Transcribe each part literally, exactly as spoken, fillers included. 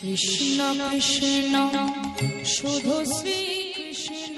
কৃষ্ণ কৃষ্ণ শুধু শ্রী কৃষ্ণ।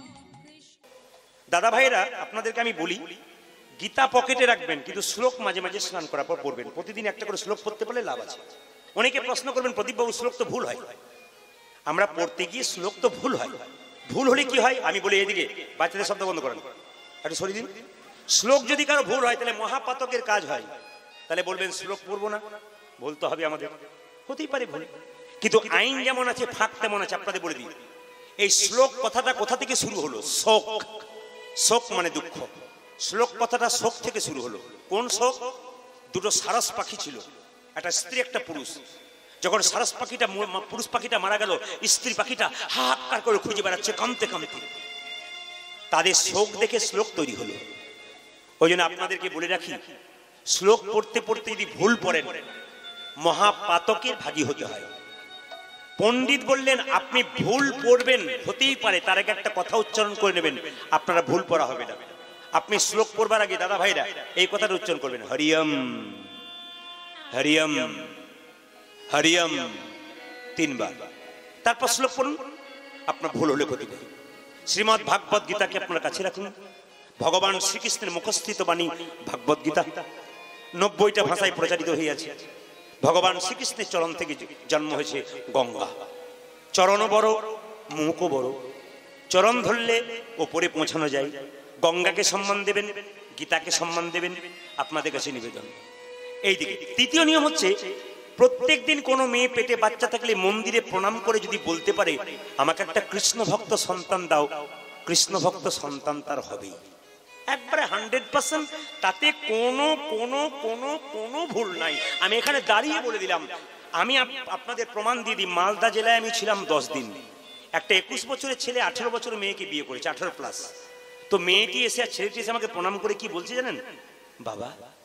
দাদা ভাইরা আপনাদেরকে আমি বলি, গীতা পকেটে রাখবেন, কিন্তু শ্লোক মাঝে মাঝে স্নান করার পর পড়বেন। প্রতিদিন একটা করে শ্লোক পড়তে পারলে লাভ আছে। অনেকে প্রশ্ন করবেন, প্রদীপবাবু শ্লোক তো ভুল হয়। আমরা পড়তে গিয়ে শ্লোক তো ভুল হয়, ভুল হলে কি হয় আমি বলি, এদিকে বাচ্চাদের শব্দ বন্ধ করেন, একটু সরিয়ে দিন। শ্লোক যদি কারো ভুল হয় তাহলে মহাপাতকের কাজ হয়। তাহলে বলবেন শ্লোক পড়বো না, বলতে হবে আমাদের, হতেই পারে ভুল, কিন্তু আইন যেমন আছে ফাঁক তেমন আছে। আপনাদের বলে দিই, এই শ্লোক কথাটা কোথা থেকে শুরু হলো? শোক, শোক মানে দুঃখ। শ্লোক কথাটা শোক থেকে শুরু হলো। কোন শোক? দুটো সারস পাখি ছিল, একটা স্ত্রী একটা পুরুষ। যখন সারস পাখিটা, পুরুষ পাখিটা মারা গেল, স্ত্রী পাখিটা হাহাকার করে খুঁজে বেড়াচ্ছে কাঁদতে কাঁদতে। তাদের শোক দেখে শ্লোক তৈরি হলো। ওই জন্য আপনাদেরকে বলে রাখি, শ্লোক পড়তে পড়তে যদি ভুল পড়েন মহাপাতকের ভাগী হতে হয়। পণ্ডিত বললেন আপনি ভুল পড়বেন, হতেই পারে, তার আগে একটা কথা উচ্চারণ করে নেবেন, আপনারা ভুল পড়া হবে না। আপনি শ্লোক পড়বার আগে দাদা ভাইরা এই কথাটা উচ্চারণ করবেন, হরিয়ম হরিয়ম হরিয়ম, তিনবার, তারপর শ্লোক পড়ুন। আপনার ভুল হলে ক্ষতি নেই। শ্রীমদ্ ভাগবত গীতাকে আপনার কাছে রাখুন। ভগবান শ্রীকৃষ্ণের মুখস্থিত বাণী ভাগবত গীতা নব্বইটা ভাষায় প্রচারিত হইয়াছে। ভগবান শ্রীকৃষ্ণের চরণ থেকে জন্ম হয়েছে গঙ্গা। চরণ বড়, মুখও বড়। চরণ ধরলে ওপরে পৌঁছানো যায়। গঙ্গাকে সম্মান দেবেন, গীতাকে সম্মান দেবেন, আপনাদের কাছে নিবেদন। এইদিকে তৃতীয় নিয়ম হচ্ছে, প্রত্যেক দিন কোনো মেয়ে পেটে বাচ্চা থাকলে মন্দিরে প্রণাম করে যদি বলতে পারে আমাকে একটা কৃষ্ণ ভক্ত সন্তান দাও, কৃষ্ণ ভক্ত সন্তান তার হবেই, একবারে হান্ড্রেড পার্সেন্ট। তাতে কোনো কোনো কোনো কোনো ভুল নাই। আমি এখানে দাঁড়িয়ে বলে দিলাম, আমি আপনাদের প্রমাণ দিয়ে দিই, মালদা জেলায় আমি ছিলাম দশ দিন। একটা একুশ বছরের ছেলে আঠেরো বছর মেয়েকে বিয়ে করেছে, আঠেরো প্লাস। তো মেয়েটি এসে আর ছেলেটি এসে আমাকে প্রণাম করে কি বলছে জানেন? বাবা,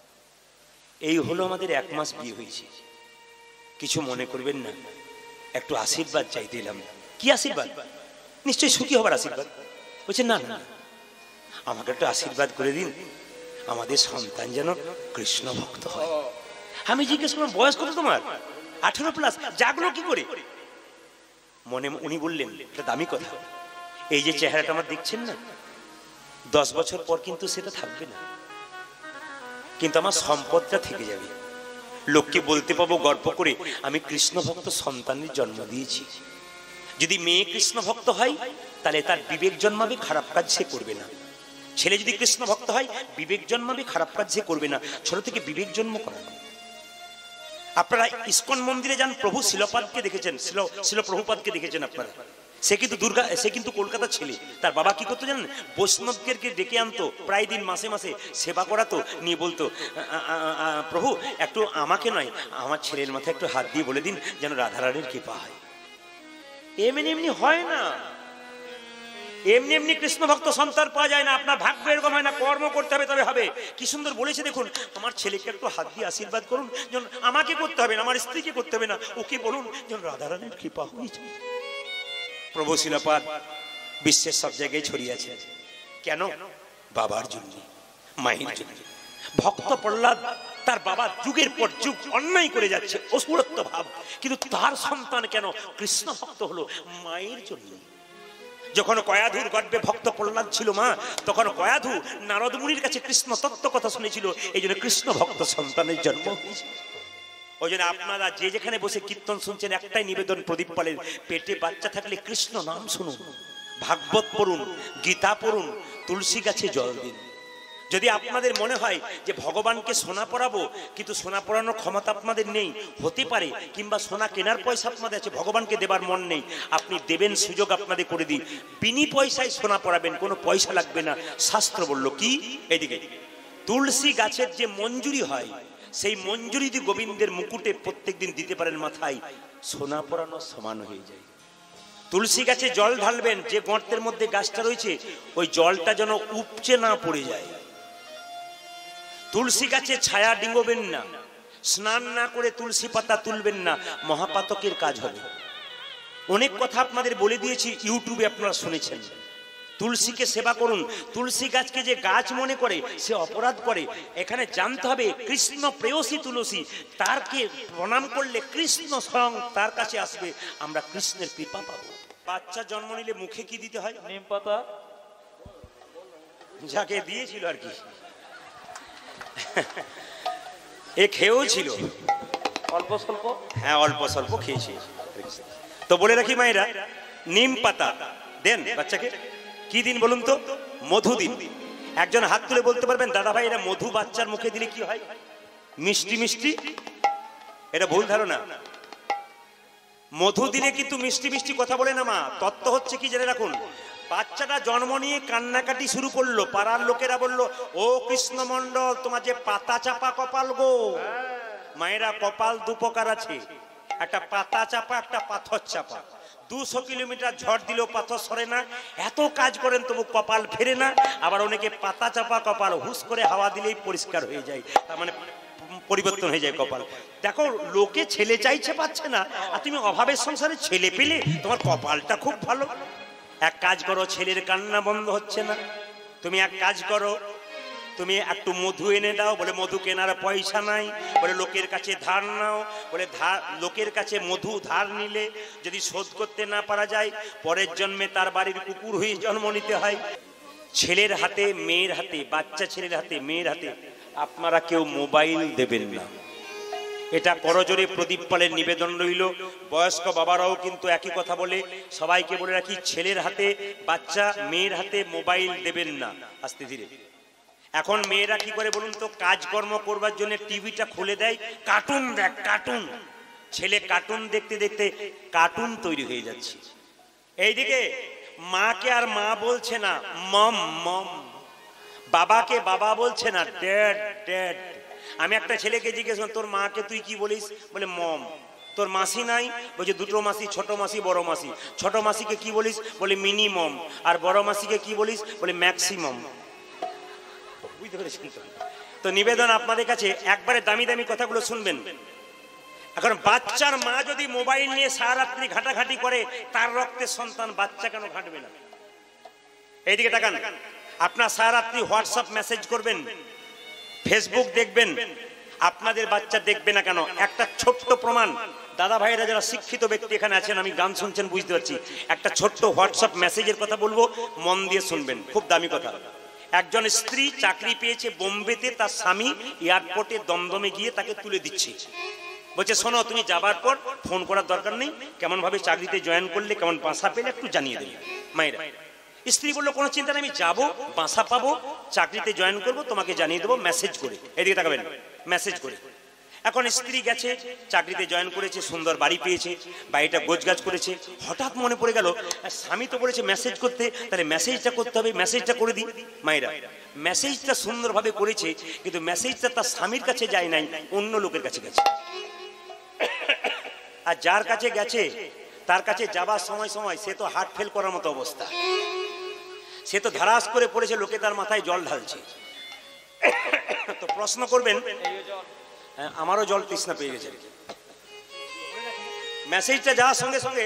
এই হলো আমাদের এক মাস বিয়ে হয়েছে, কিছু মনে করবেন না, একটু আশীর্বাদ চাই দিলাম। কি আশীর্বাদ? নিশ্চয়ই সুখী হবার আশীর্বাদ। বলছে না না, আমাকে একটু আশীর্বাদ করে দিন, আমাদের সন্তান যেন কৃষ্ণ ভক্ত হয়। আমি জিজ্ঞেস করলাম বয়স কত তোমার? আঠেরো প্লাস। জাগলো কি করে? মনে উনি বললেন একটা দামি কথা, এই যে চেহারাটা আমার দেখছেন না, দশ বছর পর কিন্তু সেটা থাকবে না, কিন্তু আমার সম্পদটা থেকে যাবে। লোককে বলতে পাবো গর্ব করে আমি কৃষ্ণ ভক্ত সন্তানের জন্ম দিয়েছি। যদি মেয়ে কৃষ্ণ ভক্ত হয় তাহলে তার বিবেক জন্মাবে, খারাপ কাজ সে করবে না। ছেলে যদি কৃষ্ণ ভক্ত হয় বিবেক জন্মাবে, খারাপ কাজ সে করবে না। ছোট থেকে বিবেক জন্ম করানো। আপনারা ইস্কন মন্দিরে যান, প্রভু শিলপাদকে দেখেছেন, শিল শিল প্রভুপাদকে দেখেছেন আপনারা। সে কিন্তু দুর্গা, সে কিন্তু কলকাতার ছেলে। তার বাবা কি করতো জানেন? বৈষ্ণবকে ডেকে আনতো, প্রায় দিন মাসে মাসে সেবা করাতো, নিয়ে বলতো প্রভু একটু আমাকে নয়, আমার ছেলের মাথায় একটু হাত দিয়ে বলে দিন যেন রাধারানীর কৃপা হয়। এমনি এমনি হয় না, এমনি এমনি কৃষ্ণ ভক্ত সন্তান পাওয়া যায় না। আপনার ভাগ্য এরকম হয় না, কর্ম করতে হবে তবে হবে। কি সুন্দর বলেছে দেখুন, আমার ছেলেকে একটু হাত দিয়ে আশীর্বাদ করুন, যেন আমাকে করতে হবে না, আমার স্ত্রীকে করতে হবে না, ওকে বলুন যেন রাধারানীর কৃপা হয়েছে। প্রভু শিলপাদ বিশ্বের সব জায়গায় ছড়িয়েছে। কেন? বাবার জন্য, মায়ের জন্য। ভক্ত প্রহ্লাদ তার বাবা যুগের পর যুগ অন্যায় করে যাচ্ছে, অসুরত্ব ভাব, কিন্তু তার সন্তান কেন কৃষ্ণ ভক্ত হলো? মায়ের জন্য। যখন কয়াধুর গর্ভে ভক্ত প্রহ্লাদ ছিল মা, তখন কয়াধু নারদ মুনির কাছে কৃষ্ণ তত্ত্ব কথা শুনেছিল, এই জন্য কৃষ্ণ ভক্ত সন্তানের জন্ম হয়েছে। ওই জন্য আপনারা যে যেখানে বসে কীর্তন শুনছেন, একটাই নিবেদন প্রদীপ পালের, পেটে বাচ্চা থাকলে কৃষ্ণ নাম শুনুন, ভাগবত পড়ুন, গীতা পড়ুন, তুলসী গাছে জল দিন। যদি আপনাদের মনে হয় যে ভগবানকে সোনা পরাবো, কিন্তু সোনা পরানোর ক্ষমতা আপনাদের নেই, হতে পারে, কিংবা সোনা কেনার পয়সা আপনাদের আছে, ভগবানকে দেবার মন নেই, আপনি দেবেন, সুযোগ আপনাদের করে দিই, বিনি পয়সায় সোনা পরাবেন, কোনো পয়সা লাগবে না। শাস্ত্র বলল কি? এইদিকে তুলসী গাছের যে মঞ্জুরি হয়, সেই মঞ্জুরি যদি গোবিন্দের মুকুটে প্রত্যেকদিন দিতে পারেন মাথায়, সোনা পরানো সমান হয়ে যায়। তুলসী গাছে জল ঢালবেন, যে গর্তের মধ্যে গাছটা রয়েছে ওই জলটা যেন উপচে না পড়ে যায়। তুলসী গাছে ছায়া ডিঙ্গবেন না, স্নান না করে তুলসী পাতা তুলবেন না, মহাপাতকের কাজ হবে। অনেক কথা আপনাদের বলে দিয়েছি, ইউটিউবে আপনারা শুনেছেন। তুলসীকে সেবা করুন। তুলসী গাছকে যে গাছ মনে করে সে অপরাধ করে। এখানে জানতে হবে কৃষ্ণ প্রেয়সী তুলসী, তারকে প্রণাম করলে কৃষ্ণ স্বয়ং তার কাছে আসবে, আমরা কৃষ্ণের কৃপা পাবো। বাচ্চা জন্ম নিলে মুখে কি দিতে হয়? নিম পাতা, যাকে দিয়েছিল আর কি, এ খেয়েও ছিল অল্প স্বল্প, হ্যাঁ অল্প স্বল্প খেয়েছি। তো বলে রাখি মায়েরা, নিম পাতা দেন বাচ্চাকে। কি দিন বলুন তো? মধু দিন। একজন হাত তুলে বলতে পারবেন দাদা ভাই এটা মধু বাচ্চার মুখে দিলে কি হয়? মিষ্টি মিষ্টি। এটা ভুল ধারণা। মধু দিলে কিন্তু মিষ্টি মিষ্টি কথা বলে না মা। তত্ত্ব হচ্ছে কি জেনে রাখুন, বাচ্চাটা জন্ম নিয়ে কান্নাকাটি শুরু করলো, পাড়ার লোকেরা বলল ও কৃষ্ণমন্ডল তোমার যে পাতা চাপা কপাল গো। মায়েরা কপাল দু প্রকার আছে, একটা পাতা চাপা, একটা পাথর চাপা। দুশো কিলোমিটার ঝড় দিলেও পাথর সরে না, এত কাজ করেন তবু কপাল ফেরে না। আবার অনেকে পাতা চাপা কপাল, হুস করে হাওয়া দিলেই পরিষ্কার হয়ে যায়, তার মানে পরিবর্তন হয়ে যায় কপাল। দেখো লোকে ছেলে চাইছে পাচ্ছে না, আর তুমি অভাবের সংসারে ছেলে পেলে, তোমার কপালটা খুব ভালো। এক কাজ করো, ছেলের কান্না বন্ধ হচ্ছে না, তুমি এক কাজ করো, তুমি একটু মধু এনে দাও। বলে মধু কেনার পয়সা নাই, বলে লোকের কাছে ধার নাও। বলে ধার, লোকের কাছে মধু ধার নিলে যদি শোধ করতে না পারা যায়, পরের জন্মে তার বাড়ির কুকুর হয়ে জন্ম নিতে হয়। ছেলের হাতে, মেয়ের হাতে, বাচ্চা ছেলের হাতে, মেয়ের হাতে আপনারা কেউ মোবাইল দেবেন না। এটা করজোরে প্রদীপ পালের নিবেদন রইল। বয়স্ক বাবারাও কিন্তু একই কথা বলে, সবাইকে বলে রাখি ছেলের হাতে, বাচ্চা মেয়ের হাতে মোবাইল দেবেন না। আস্তে ধীরে। এখন মেয়েরা কি করে বলুন তো? কাজকর্ম করবার জন্য টিভিটা খুলে দেয়, কার্টুন দেখ কার্টুন। ছেলে কার্টুন দেখতে দেখতে কার্টুন তৈরি হয়ে যাচ্ছে। এইদিকে মাকে আর মা বলছে না মম মম, বাবাকে বাবা বলছে না ড্যাড ড্যাড। আমি একটা ছেলেকে জিজ্ঞেস করলাম তোর মাকে তুই কি বলিস? বলে মম। তোর মাসি নাই? বলছে দুটো মাসি, ছোট মাসি বড় মাসি। ছোট মাসিকে কি বলিস? বলে মিনিমম। আর বড় মাসিকে কি বলিস? বলে ম্যাক্সিমাম। বুঝতে পেরেছেন তো? তো নিবেদন আপনাদের কাছে, একবারে দামি দামি কথাগুলো শুনবেন। এখন বাচ্চার মা যদি মোবাইল নিয়ে সারা রাত্রি ঘাটাঘাটি করে, তার রক্তের সন্তান বাচ্চা কেন ঘাটবে না? এইদিকে তাকান। আপনার সারা রাত্রি হোয়াটসঅ্যাপ মেসেজ করবেন, ফেসবুক দেখবেন, আপনাদের বাচ্চা দেখবে না কেন? একটা ছোট্ট প্রমাণ। দাদা ভাইরা যারা শিক্ষিত ব্যক্তি এখানে আছেন, আমি গান শুনছেন বুঝতে পারছি, একটা ছোট্ট হোয়াটসঅ্যাপ মেসেজের কথা বলবো, মন দিয়ে শুনবেন, খুব দামি কথা। একজন স্ত্রী চাকরি পেয়েছে বোম্বেতে, তার স্বামী এয়ারপোর্টে দমদমে গিয়ে তাকে তুলে দিচ্ছে। বলছে শোনো, তুমি যাবার পর ফোন করার দরকার নেই, কেমন ভাবে চাকরিতে জয়েন করলে, কেমন বাসা পেলে একটু জানিয়ে দেবে। মায়েরা, স্ত্রী বললো কোনো চিন্তা নেই, আমি যাবো, বাসা পাবো, চাকরিতে জয়েন করবো, তোমাকে জানিয়ে দেবো মেসেজ করে। এদিকে তাকাবেন, মেসেজ করে। এখন স্ত্রী গেছে, চাকরিতে জয়েন করেছে, সুন্দর বাড়ি পেয়েছে, বাড়িটা গোছগাছ করেছে। হঠাৎ মনে পড়ে গেল স্বামী তো বলেছে মেসেজ করতে, তাহলে মেসেজটা করতে হবে, মেসেজটা করে দিই। মায়েরা, মেসেজটা সুন্দরভাবে করেছে, কিন্তু মেসেজটা তার স্বামীর কাছে যায় নাই, অন্য লোকের কাছে গেছে। আর যার কাছে গেছে, তার কাছে যাবার সময় সময় সে তো হার্ট ফেল করার মতো অবস্থা, সে তো ধারাস করে পড়েছে, লোকে তার মাথায় জল ঢালছে। তো প্রশ্ন করবেন, আমারও জল তৃষ্ণা পেয়ে গেছে। মেসেজটা যাওয়ার সঙ্গে সঙ্গে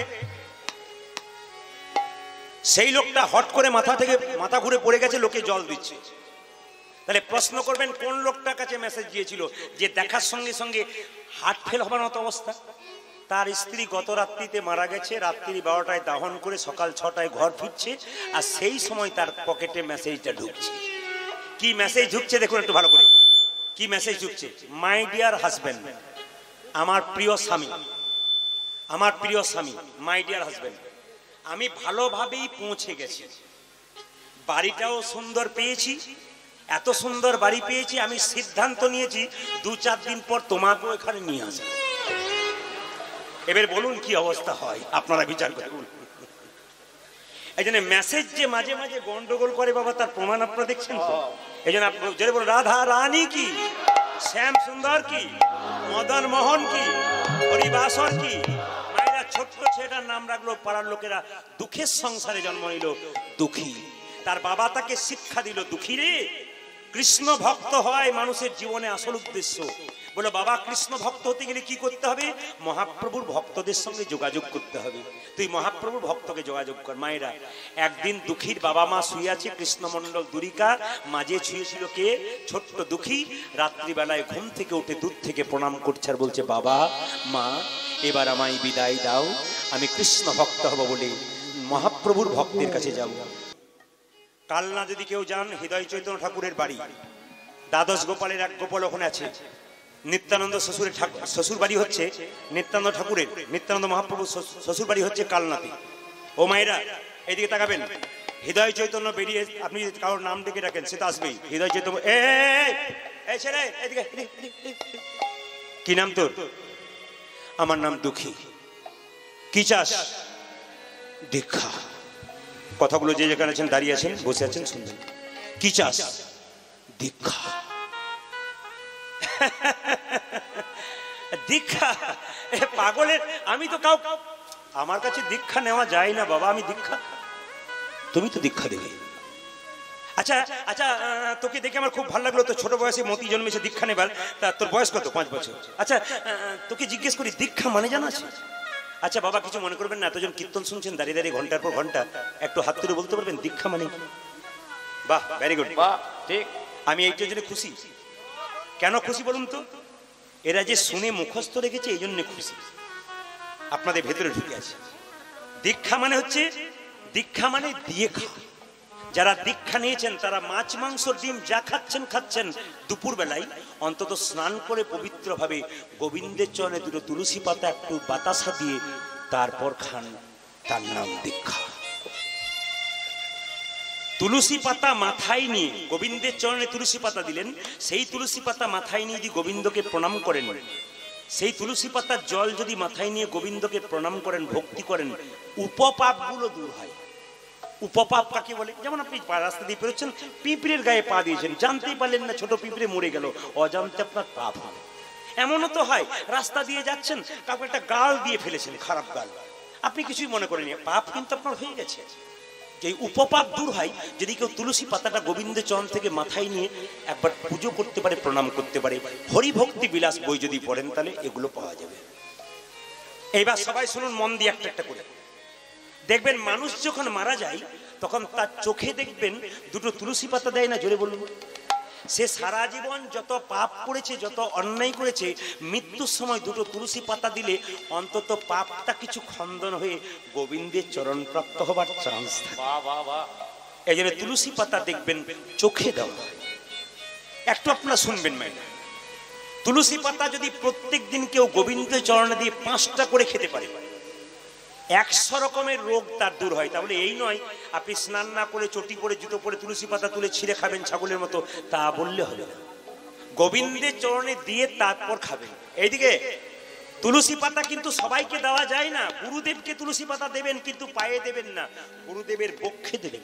সেই লোকটা হট করে মাথা থেকে মাথা ঘুরে পড়ে গেছে, লোকে জল দিচ্ছে। তাহলে প্রশ্ন করবেন কোন লোকটার কাছে মেসেজ গিয়েছিল যে দেখার সঙ্গে সঙ্গে হার্ট ফেল হবার মতো অবস্থা? তার স্ত্রী গত রাত্রিতে মারা গেছে, রাত্রি বারোটায় দাহন করে সকাল ছটায় ঘর ফিরছে, আর সেই সময় তার পকেটে মেসেজটা ঢুকছে। কি মেসেজ ঢুকছে দেখুন একটু ভালো করে। কি মেসেজ ঢুকছে? মাই ডিয়ার হাজব্যান্ড, আমার প্রিয় স্বামী, আমার প্রিয় স্বামী, মাই ডিয়ার হাজব্যান্ড, আমি ভালোভাবেই পৌঁছে গেছি, বাড়িটাও সুন্দর পেয়েছি, এত সুন্দর বাড়ি পেয়েছি, আমি সিদ্ধান্ত নিয়েছি দু চার দিন পর তোমাকেও এখানে নিয়ে আসবো। এবার বলুন কি অবস্থা হয়, আপনারা বিচার করুন। এই জন্য মেসেজ যে মাঝে মাঝে গন্ডগোল করে বাবা, তার প্রমাণ আপনারা দেখছেন তো। এই জন্য যদি বলুন রাধা রানী কি, শ্যাম সুন্দর কি, মদন মোহন কি, হরিবাসর কি, মায়েরা ছোট্ট ছেলেটার নাম রাখলো, পাড়ার লোকেরা দুঃখের সংসারে জন্ম নিল দুঃখী। তার বাবা তাকে শিক্ষা দিল, দুঃখী রে, কৃষ্ণ ভক্ত হয় মানুষের জীবনে আসল উদ্দেশ্য। বলো বাবা কৃষ্ণ ভক্ত হতে গেলে কি করতে হবে? মহাপ্রভুর ভক্তদের সঙ্গে যোগাযোগ করতে হবে। তুই মহাপ্রভুর ভক্তকে যোগাযোগ কর। মায়েরা, একদিন দুঃখীর বাবা মা শুয়ে আছে, কৃষ্ণমণ্ডল দুরিকা মাঝে ছুঁয়েছিল কে? ছোট্ট দুঃখী। রাত্রিবেলায় ঘুম থেকে উঠে দূর থেকে প্রণাম করছে আর বলছে, বাবা মা এবার আমায় বিদায় দাও, আমি কৃষ্ণ ভক্ত হব বলে মহাপ্রভুর ভক্তের কাছে যাব। কালনা যদি কেউ যান, হৃদয় চৈতন্য ঠাকুরের বাড়ি, দ্বাদশ গোপালের এক গোপাল ওখানে আছে। নিত্যানন্দ শ্বশুরের শ্বশুর বাড়ি হচ্ছে নিত্যানন্দ ঠাকুরের, নিত্যানন্দ মহাপ্রভু শ্বশুর বাড়ি হচ্ছে কালনাতে। ও মায়েরা এদিকে তাকাবেন, হৃদয় চৈতন্য বেরিয়ে আপনি কারোর নাম ডেকে রাখেন সে তো আসবেই। হৃদয় চৈতন্য, এই ছেলে এদিকে, কি নাম তোর? আমার নাম দুঃখী। কি চাস? দীক্ষা। কথাগুলো যে যেখানে আছেন, দাঁড়িয়ে আছেন, বসে আছেন, শুনবেন। কি চাস? দীক্ষা। দীক্ষা পাগলের। আমি তো কাউ, আমার কাছে দীক্ষা নেওয়া যায় না বাবা, আমি দীক্ষা, তুমি তো দীক্ষা দেবে। আচ্ছা আচ্ছা, তোকে দেখে আমার খুব ভালো লাগলো, তো ছোট বয়সে মতি জন্মেছে দীক্ষা নেবার। তা তোর বয়স কত? পাঁচ বছর। আচ্ছা তোকে জিজ্ঞেস করি, দীক্ষা মানে জানা আছে? আচ্ছা বাবা কিছু মনে করবেন না, এতজন কীর্তন শুনছেন দাঁড়িয়ে দাঁড়িয়ে ঘন্টার পর ঘন্টা, একটু হাত তুলে বলতে পারবেন দীক্ষা মানে? বাহ, ভেরি গুড, বাহ, ঠিক। আমি এইটার জন্য খুশি। কেন খুশি বলুন তো? এরা যে শুনে মুখস্থ রেখেছে এই জন্য খুশি, আপনাদের ভেতরে ঢুকে আছে। দীক্ষা মানে হচ্ছে, দীক্ষা মানে দিয়ে খাওয়া। যারা দীক্ষা নিয়েছেন তারা মাছ মাংস ডিম যা খাচ্ছেন খাচ্ছেন, দুপুর বেলায় অন্তত স্নান করে পবিত্রভাবে গোবিন্দের চরণে দুটো তুলসী পাতা একটু বাতাসা দিয়ে তারপর খান, তার নাম দীক্ষা। তুলসী পাতা মাথায় নিয়ে গোবিন্দের চরণে তুলসী পাতা দিলেন, সেই তুলসী পাতা মাথায় নিয়ে যদি গোবিন্দকে প্রণাম করেন, সেই তুলসী পাতার জল যদি মাথায় নিয়ে গোবিন্দকে প্রণাম করেন, ভক্তি করেন, উপপাপগুলো দূর হয়। উপপাপ কাকে বলে? যেমন আপনি রাস্তা দিয়ে পেরোচ্ছেন, পিঁপড়ের গায়ে পা দিয়েছেন, জানতেই পারলেন না ছোট পিঁপড়ে মরে গেল, অজান্তে আপনার পাপ হবে। এমনও তো হয় রাস্তা দিয়ে যাচ্ছেন, কাউকে একটা গাল দিয়ে ফেলেছেন, খারাপ গাল, আপনি কিছুই মনে করেনি, পাপ কিন্তু আপনার হয়ে গেছে। যে উপপাপ দূর হয় যদি কেউ তুলসী পাতাটা গোবিন্দের চরণ থেকে মাথায় নিয়ে একবার পুজো করতে পারে, প্রণাম করতে পারে, হরিভক্তি বিলাস বই যদি পড়েন, তাহলে এগুলো পাওয়া যাবে। এইবার সবাই শুনুন মন দিয়ে একটা একটা করে। দেখবেন মানুষ যখন মারা যায় তখন তার চোখে দেখবেন দুটো তুলসী পাতা দেয় না? জোরে বলুন। সে সারা জীবন যত পাপ করেছে, যত অন্যায় করেছে, মৃত্যুর সময় দুটো তুলসী পাতা দিলে অন্তত পাপটা কিছু খণ্ডন হয়ে গোবিন্দের চরণ প্রাপ্ত হবার চান্স থাকে। এই জন্য তুলসী পাতা দেখবেন চোখে দেওয়া। একটু আপনারা শুনবেন মাইনা, তুলসী পাতা যদি প্রত্যেক দিন কেউ গোবিন্দের চরণে দিয়ে পাঁচটা করে খেতে পারে, একশো রকমের রোগ তার দূর হয়। তাহলে এই নয় আপনি স্নান না করে চটি পরে জুতো পরে তুলসী পাতা তুলে ছিঁড়ে খাবেন ছাগলের মতো, তা বললে হবে না। গোবিন্দের চরণে দিয়ে তারপর খাবেন। এইদিকে তুলসী পাতা কিন্তু সবাইকে দেওয়া যায় না। গুরুদেবকে তুলসী পাতা দেবেন, কিন্তু পায়ে দেবেন না, গুরুদেবের বক্ষে দেবেন।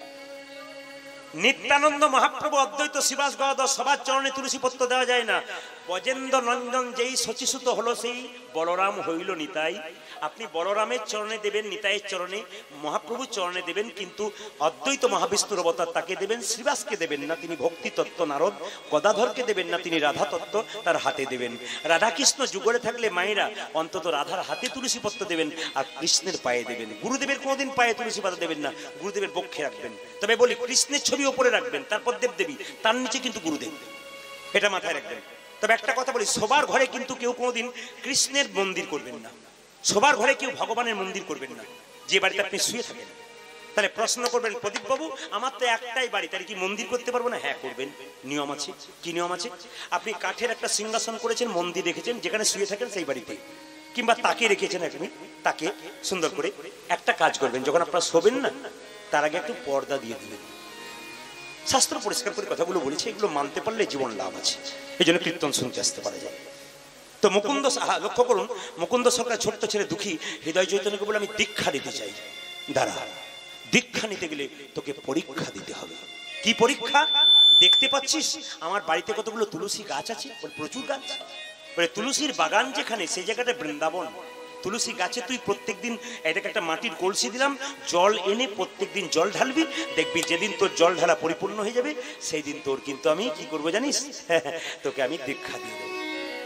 নিত্যানন্দ মহাপ্রভু অদ্বৈত শিবাস গদাধর সবার চরণে তুলসী পত্র দেওয়া যায় না। ব্রজেন্দ্র নন্দন যেই শচীসুত হলো সেই বলরাম হইল নিতাই। আপনি বলরামের চরণে দেবেন, নিতাইয়ের চরণে, মহাপ্রভুর চরণে দেবেন, কিন্তু অদ্বৈত মহাবিষ্ণুর অবতার তাকে দেবেন, শ্রীবাসকে দেবেন না, তিনি ভক্তি তত্ত্ব নারদ। গদাধরকে দেবেন না, তিনি রাধা তত্ত্ব, তার হাতে দেবেন। রাধাকৃষ্ণ যুগলে থাকলে মায়েরা অন্তত রাধার হাতে তুলসী পত্র দেবেন আর কৃষ্ণের পায়ে দেবেন। গুরুদেবের কোনোদিন পায়ে তুলসী পাতা দেবেন না, গুরুদেবের বক্ষে রাখবেন। তবে বলি কৃষ্ণের ছবি ওপরে রাখবেন, তারপর দেবদেবী, তার নিচে কিন্তু গুরুদেব, এটা মাথায় রাখবেন। তবে একটা কথা বলি, সবার ঘরে কিন্তু কেউ কোনোদিন কৃষ্ণের মন্দির করবেন না, সবার ঘরে কেউ ভগবানের মন্দির করবেন না। যে বাড়িতে আপনি শুয়ে থাকেন, তাহলে প্রশ্ন করবেন, প্রদীপ বাবু আমার তো একটাই বাড়ি, তাহলে কি মন্দির করতে পারবো না? হ্যাঁ করবেন, নিয়ম আছে। কি নিয়ম আছে? আপনি কাঠের একটা সিংহাসন করেছেন, মন্দির রেখেছেন, যেখানে শুয়ে থাকেন সেই বাড়িতে, কিংবা তাকে রেখেছেন আপনি, তাকে সুন্দর করে একটা কাজ করবেন, যখন আপনারা শোবেন না তার আগে একটু পর্দা দিয়ে দিবেন। শাস্ত্র পরিষ্কার করে কথাগুলো বলেছে, এগুলো মানতে পারলে জীবন লাভ আছে। এই জন্য কীর্তন শুনতে আসতে পারা যায়। তো মুকুন্দ লক্ষ্য করুন, মুকুন্দ সরকার ছোট্ট ছেলে দুঃখী হৃদয় চৈতন্যকে বলে আমি দীক্ষা নিতে চাই। দাঁড়া, দীক্ষা নিতে গেলে তোকে পরীক্ষা দিতে হবে। কি পরীক্ষা? দেখতে পাচ্ছিস আমার বাড়িতে কতগুলো তুলসী গাছ আছে, প্রচুর গাছ, বলে তুলসীর বাগান যেখানে সেই জায়গাটা বৃন্দাবন। তুলসী গাছে তুই প্রত্যেক দিন এটাকে একটা মাটির কলসি দিলাম, জল এনে প্রত্যেক দিন জল ঢালবি, দেখবি যেদিন তোর জল ঢালা পরিপূর্ণ হয়ে যাবে সেই দিন তোর কিন্তু আমি কি করবো জানিস? তোকে আমি দীক্ষা দিয়ে দেবো।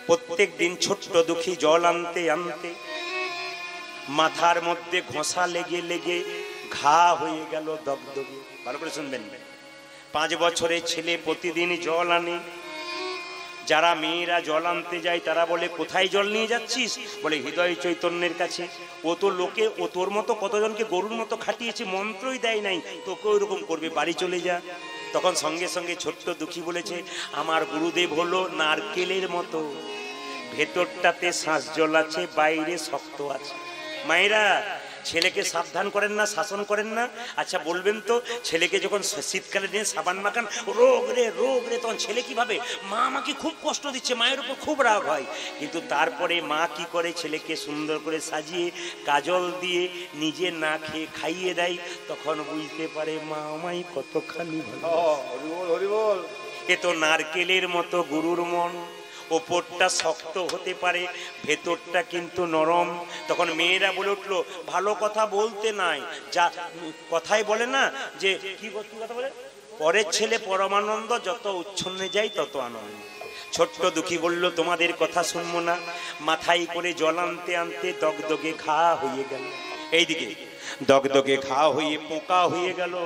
প্রত্যেক দিন ছোট্ট দুঃখী জল আনতে আনতে মাথার মধ্যে ঘষা লেগে লেগে ঘা হয়ে গেল দগদগে। ভালো করে শুনবেন, পাঁচ বছরের ছেলে প্রতিদিন জল আনে। যারা মেয়েরা জল আনতে যায় তারা বলে কোথায় জল নিয়ে যাচ্ছিস? বলে হৃদয় চৈতন্যের কাছে। ও তো লোকে ও তোর মতো কতজনকে গরুর মতো খাটিয়েছে, মন্ত্রই দেয় নাই, তোকে ওইরকম করবে, বাড়ি চলে যা। তখন সঙ্গে সঙ্গে ছোট্ট দুঃখী বলেছে, আমার গুরুদেব হলো নারকেলের মতো, ভেতরটাতে শ্বাস জল আছে, বাইরে শক্ত আছে। মায়েরা ছেলেকে সাবধান করেন না, শাসন করেন না? আচ্ছা বলবেন তো, ছেলেকে যখন শীতকালে নিয়ে সাবান মাখান, রোগ রে রোগ রে, তখন ছেলে কিভাবে? মা আমাকে খুব কষ্ট দিচ্ছে, মায়ের উপর খুব রাগ হয়। কিন্তু তারপরে মা কি করে? ছেলেকে সুন্দর করে সাজিয়ে কাজল দিয়ে নিজে না খেয়ে খাইয়ে দেয়। তখন বুঝতে পারে মা আমায় কতখানি ভালো। এ তো নারকেলের মতো গুরুর মন, ওপরটা শক্ত হতে পারে, ভেতরটা কিন্তু নরম। তখন মেয়েরা বলে উঠলো, ভালো কথা বলতে নাই, যা কথাই বলে না যে কি কথা বলে, পরের ছেলে পরমানন্দ, যত উচ্ছন্নে যাই তত আনন্দ। ছোট্ট দুঃখী বলল, তোমাদের কথা শুনবো না। মাথায় করে জল আনতে আনতে দগদগে ঘা হয়ে গেল। এইদিকে দগদগে ঘা হয়ে পোকা হয়ে গেল।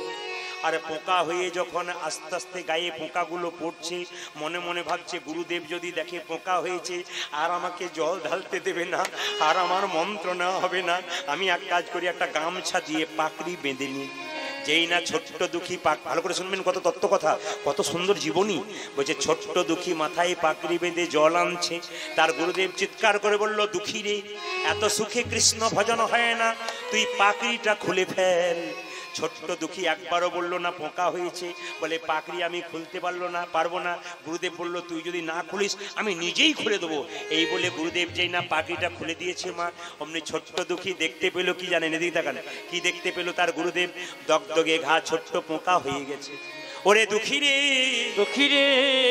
আর পোকা হয়ে যখন আস্তে আস্তে গায়ে পোকাগুলো পড়ছে, মনে মনে ভাবছে, গুরুদেব যদি দেখে পোকা হয়েছে আর আমাকে জল ঢালতে দেবে না, আর আমার মন্ত্র নেওয়া হবে না, আমি এক কাজ করি, একটা গামছা দিয়ে পাকড়ি বেঁধে নিই। যেই না ছোট্ট দুঃখী পাক, ভালো করে শুনবেন, কত তত্ত্ব কথা, কত সুন্দর জীবনী। বলছে ছোট্ট দুঃখী মাথায় পাকড়ি বেঁধে জল আনছে, তার গুরুদেব চিৎকার করে বলল, দুঃখী রে, এত সুখে কৃষ্ণ ভজন হয় না, তুই পাকড়িটা খুলে ফেল। ছোট্ট দুঃখী একবারও বললো না পোকা হয়েছে, বলে পাকড়ি আমি খুলতে পারলো না, পারবো না। গুরুদেব বলল, তুই যদি না খুলিস আমি নিজেই খুলে দেবো। এই বলে গুরুদেব যেই না পাকড়িটা খুলে দিয়েছে মা, অমনি ছোট্ট দুঃখী দেখতে পেলো কি জানেন? এদিকে তাকান, কি দেখতে পেলো? তার গুরুদেব দগদগে ঘা ছোট্ট পোকা হয়ে গেছে। ওরে দুঃখী রে, দুঃখী রে,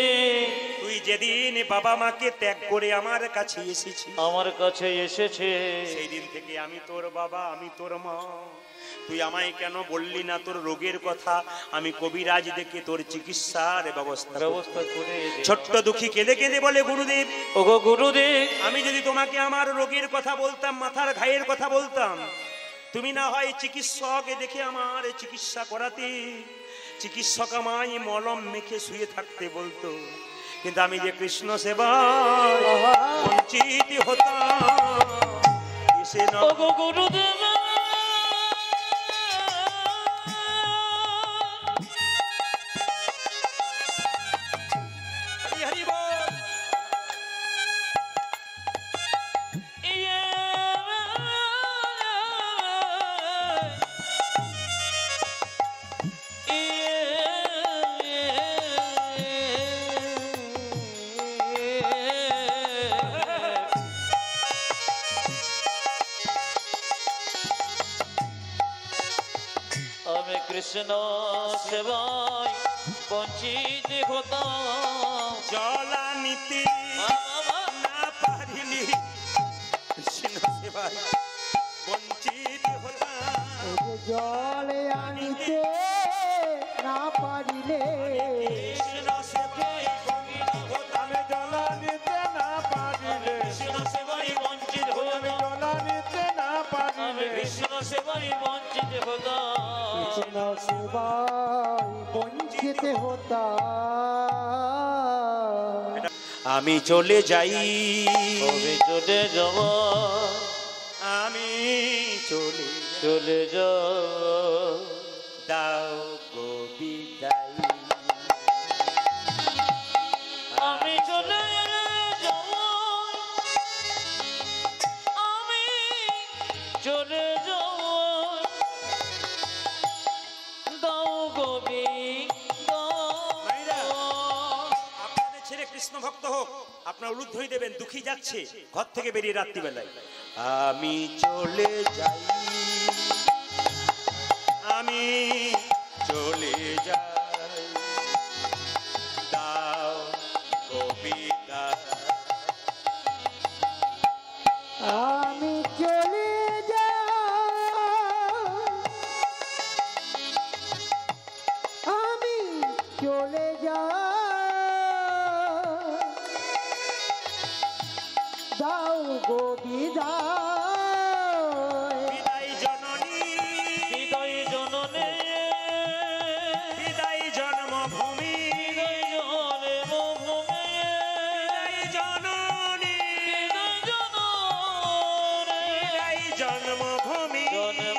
তুই যেদিন বাবা মাকে ত্যাগ করে আমার কাছে এসেছি, আমার কাছে এসেছে, সেই দিন থেকে আমি তোর বাবা, আমি তোর মা। তুই আমায় কেন বললি না তোর রোগের কথা? আমি কবিরাজ দেখে তোর চিকিৎসার ব্যবস্থা ব্যবস্থা করে। ছোট্ট দুঃখী কেঁদে কেঁদে বলে, গুরুদেব, ওগো গুরুদেব, আমি যদি তোমাকে আমার রোগের কথা বলতাম, মাথার ঘায়ের কথা বলতাম, তুমি না হয় চিকিৎসক দেখে আমার চিকিৎসা করাতে, চিকিৎসক আমায় মলম মেখে শুয়ে থাকতে বলতো। কিন্তু আমি যে কৃষ্ণ সেবায় বঞ্চিত হতাম, এসে না ওগো গুরুদেব, আমি কৃষ্ণ সেবায় বঞ্চিত হতাম, জলা নিতে না পারিলি, কৃষ্ণ সেবায় বঞ্চিত হতাম, জলে আনিতে না পারিলে, কৃষ্ণ সেবায় বঞ্চিত হতাম, জলা নিতে না পারিলে, কৃষ্ণ সেবায় বঞ্চিত হতাম, জলা নিতে না আমি পারিলে, কৃষ্ণ সেবায় বঞ্চিত হতাম, কৃষ্ণ সেবায় বঞ্চিত হতাম। আমি চলে যাই, আমি চলে যাব, আমি চলে চলে যাও, দাও গো বিদায়, আমি চলে যাব, আমি চলে যাব, দাও গোবি আপনাদের ছেলে কৃষ্ণ ভক্ত হোক, আপনার উলুধ্বনি দেবেন, দুঃখী যাচ্ছে ঘর থেকে বেরিয়ে রাত্রিবেলায়, আমি চলে যাই, আমি চলে যাই, দাও কবিতা, আমি চলে যাই, আমি চলে যাই, জন্মভূমি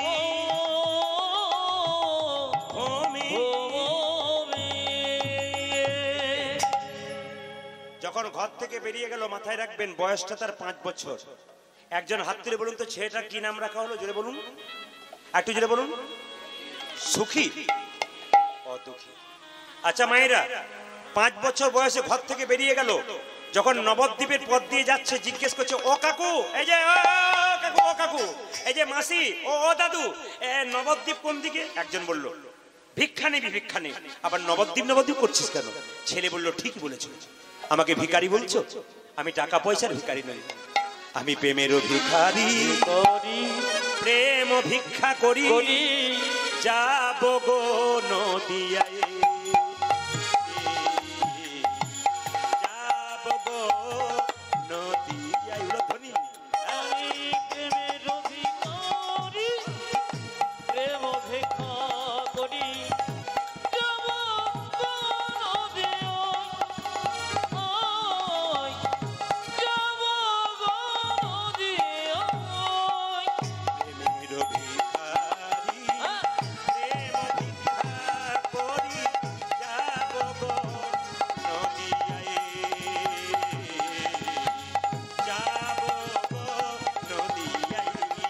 ভূমি। যখন ঘর থেকে বেরিয়ে গেল মাথায় রাখবেন বয়সটা তার পাঁচ বছর। একজন হাত তুলে বলুন তো ছেলেটা কি নাম রাখা হলো, জোরে বলুন, একটু জোরে বলুন। সুখী, অদুখী। আচ্ছা মায়েরা, পাঁচ বছর বয়সে ঘর থেকে বেরিয়ে গেল, যখন নবদ্বীপের পথ দিয়ে যাচ্ছে জিজ্ঞেস করছে, ও কাকু, এই যে ও কাকু, ও কাকু, এই যে মাসি, ও ও দাদু, এ নবদ্বীপ কোন দিকে? একজন বলল ভিক্ষা নেবি, ভিক্ষা নেই। আবার নবদ্বীপ নবদ্বীপ করছিস কেন? ছেলে বলল ঠিকই বলেছ, আমাকে ভিখারি বলছো? আমি টাকা পয়সার ভিখারি নই, আমি প্রেমেরও ভিখারি, প্রেম ভিক্ষা করি, যাব গো নদিয়ায়, যাব গো নদিয়ায়। উলো ধ্বনি। আমি প্রেমের ভিখারি, প্রেম ভিক্ষা করি, যাব গো নদিয়ায়, যাব গো নদিয়ায়। প্রেমেরও ভিখারি, প্রেম ভিক্ষা করি, যাব গো নদিয়ায়, যাব গো নদিয়ায়।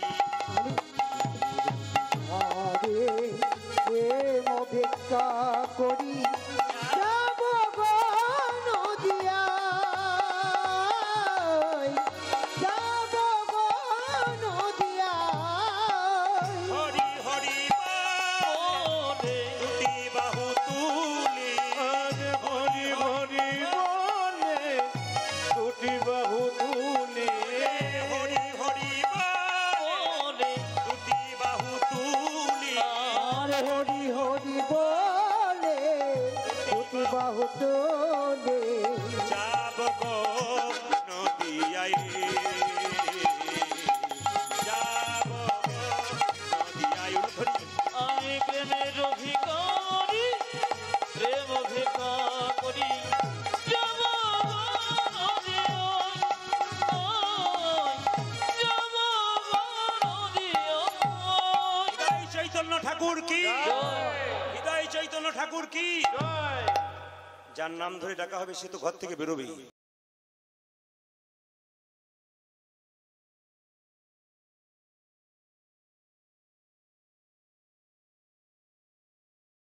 আরে প্রেম ভিক্ষা করি যাব গো নদিয়ায়, যাব গো নদিয়ায়। হরি হরি বলে, দুটি বাহু তুলি, হরি হরি বলে, দুটি বাহু তুলি, হরি হরি বলে, দুটি বাহু তুলি, আর হরি হরি বলে দুটি বাহু তোলে, যাব গো নদিয়ায়, যাব গো নদিয়ায়। উলুধ্বনি। আমি প্রেমের ভিখারি, প্রেম ভিক্ষা করি, যাব গো নদিয়ায়, যাব গো নদিয়ায়। হৃদয় চৈতন্য ঠাকুর কি? হৃদয় চৈতন্য ঠাকুর কি? যার নাম ধরে ডাকা হবে সে তো ঘর থেকে বেরোবেই।